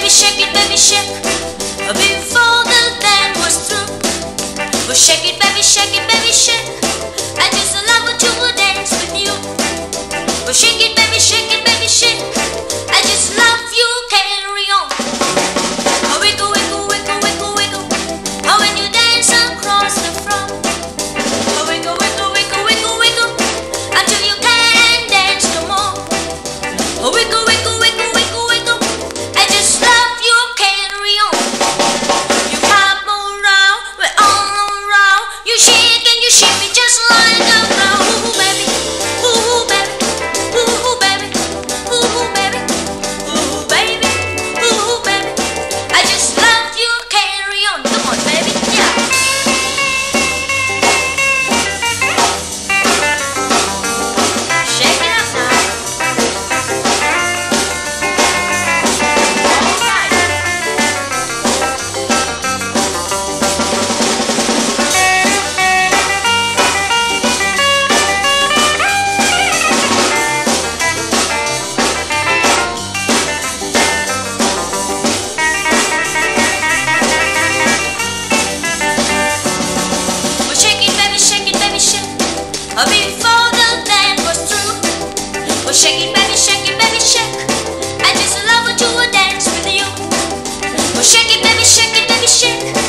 shake it, baby, shake. Before the band was through. Well, shake it, baby, shake. I just love to dance with you. Well, shake it, baby, shake. I just love you, carry on. Oh, wiggle, wiggle, wiggle, wiggle, wiggle. Oh, when you dance across the floor. Oh, wiggle, wiggle, wiggle, wiggle, wiggle. Until you can't dance no more. Oh, wiggle, wiggle, wiggle, wiggle, wiggle. I just love you, carry on. You pop around, we're all around. You shake and you shake me just like a flower. Ooh, baby, ooh, baby, ooh, baby, ooh, baby, ooh, baby, ooh, baby. I just love you, carry on. Come on, baby, yeah. Shake it up now. All right. Well, shake it, baby, shake. Before the band was through. Well, shake it, baby, shake. I just love to dance with you. Well, shake it, baby, shake.